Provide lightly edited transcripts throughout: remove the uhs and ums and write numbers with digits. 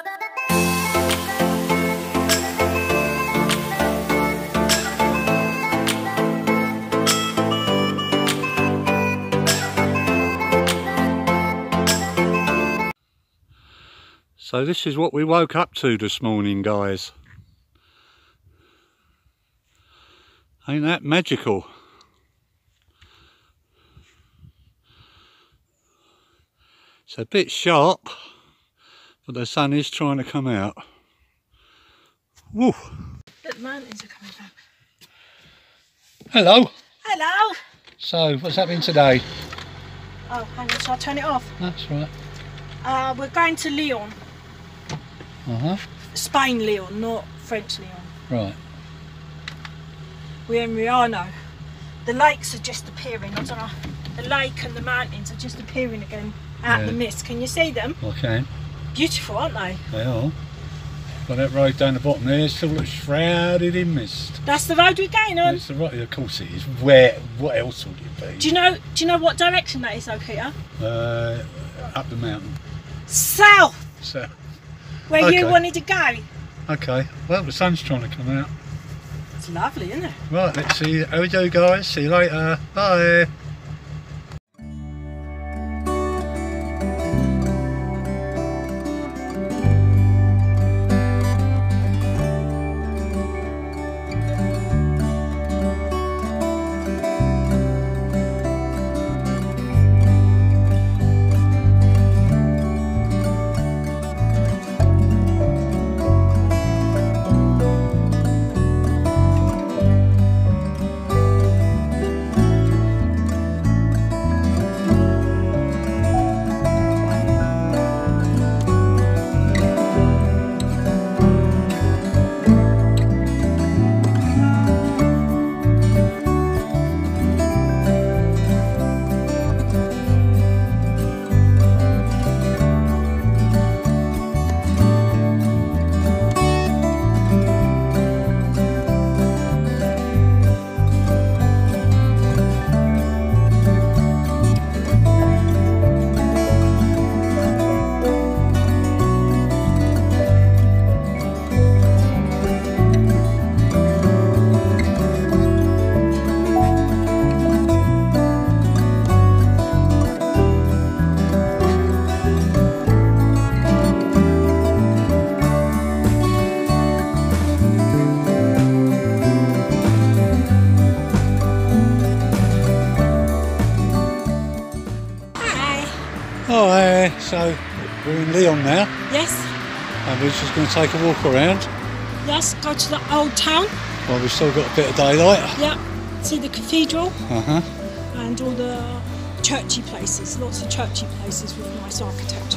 So this is what we woke up to this morning, guys. Ain't that magical? It's a bit sharp, but the sun is trying to come out. Woo! The mountains are coming down. Hello! Hello! So, what's happening today? Oh, hang on, shall I turn it off? That's right. We're going to Lyon. Spain Lyon, not French Lyon. Right. We're in Riano. The lakes are just appearing. I don't know. The lake and the mountains are just appearing again out of the mist. Can you see them? I can. Beautiful, aren't they? They are. Got that road down the bottom there, still looks shrouded in mist. That's the road we're going on. It's the right, of course it is. Where? What else would it be? Do you know what direction that is, though, Peter? Up the mountain. South. So. Where you wanted to go. Okay. Well, the sun's trying to come out. It's lovely, isn't it? Right. Let's see how we do, guys. See you later. Bye. Hi, so we're in Lyon now. Yes. And we're just going to take a walk around. Yes, go to the old town. Well, we've still got a bit of daylight. Yeah. See the cathedral. Uh-huh. And all the churchy places. Lots of churchy places with nice architecture.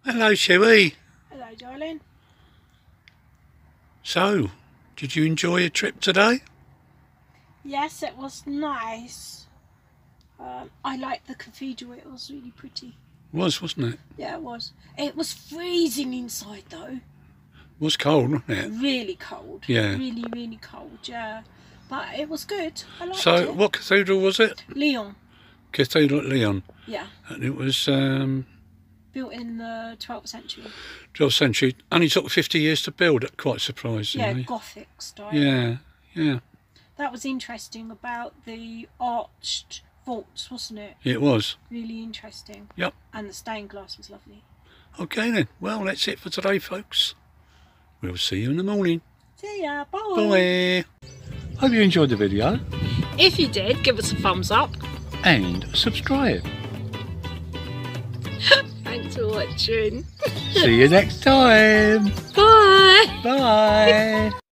Hello, Chewie. Hello, darling. So, did you enjoy your trip today? Yes, it was nice. I liked the cathedral. It was really pretty. Wasn't it? Yeah, it was. It was freezing inside though. It was cold, wasn't it? Really cold. Yeah. Really, really cold. Yeah. But it was good. I liked So, it. what cathedral was it? Lyon. Cathedral at Lyon. Yeah. And it was Built in the 12th century. 12th century. Only took 50 years to build. Quite Yeah, surprisingly. Gothic style. Yeah, yeah. That was interesting about the arched vaults, wasn't it? It was. Really interesting. Yep. And the stained glass was lovely. Okay then. Well, that's it for today, folks. We'll see you in the morning. See ya. Bye. Bye. Hope you enjoyed the video If you did, give us a thumbs up. and subscribe. Thanks for watching. See you next time. Bye. Bye.